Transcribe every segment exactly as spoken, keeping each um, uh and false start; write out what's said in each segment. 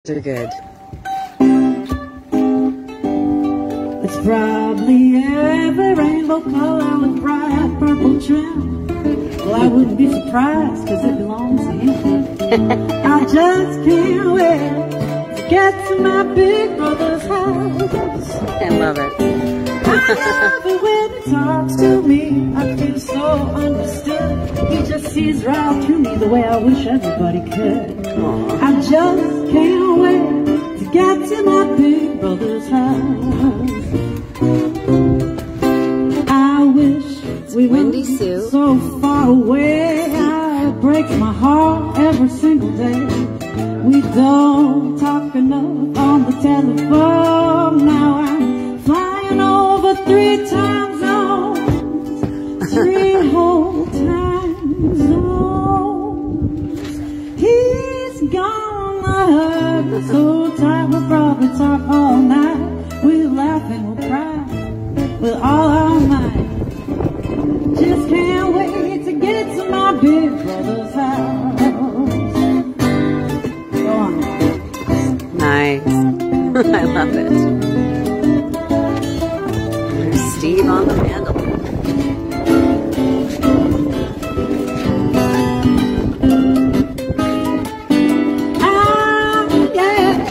They're good. It's probably every rainbow color with bright purple trim. Well, I wouldn't be surprised because it belongs to him. I just can't wait to get to my big brother's house. I love it. I love it when he talks to me. I feel so understood. He just sees right through me the way I wish everybody could. Aww. I just can't wait to get to my big brother's house. I wish we Wendy weren't Sue. so far away. It breaks my heart every single day. We don't talk enough on the telephone. Now I'm flying over three time zones, three whole time zones. He's gone, I heard, so tired we'll probably talk all night. We'll laugh and we'll cry with all our might. Just can't wait to get to my big brother's house. Go on. Nice. I love it. There's Steve on the mandolin. Ah, yeah.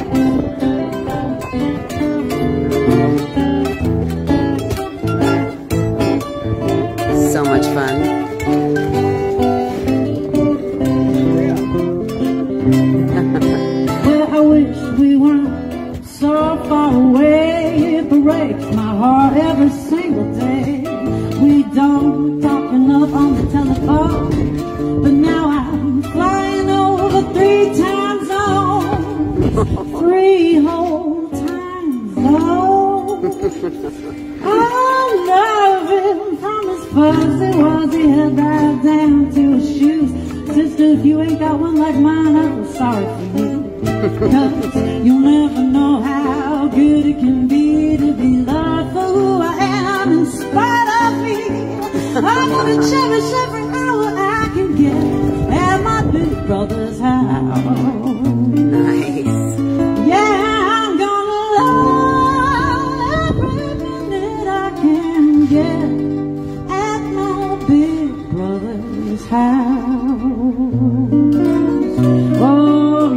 So much fun. Well, I wish we weren't so far away. It breaks my heart every single day. We don't talk enough on the telephone, but now I'm flying over three time zones, three whole time zones. I love him from his fuzzy wuzzy head right down to his shoes. Sister, if you ain't got one like mine, I feel sorry for you. Cause you'll never know how good it can be to be loved for who I am in spite of me. I'm gonna cherish every hour I can get at my big brother's house. Nice. Yeah, I'm gonna love every minute I can get at my big brother's house. Oh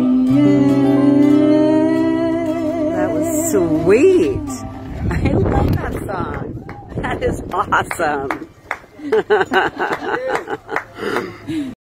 yeah. That was sweet. I love that song. That is awesome.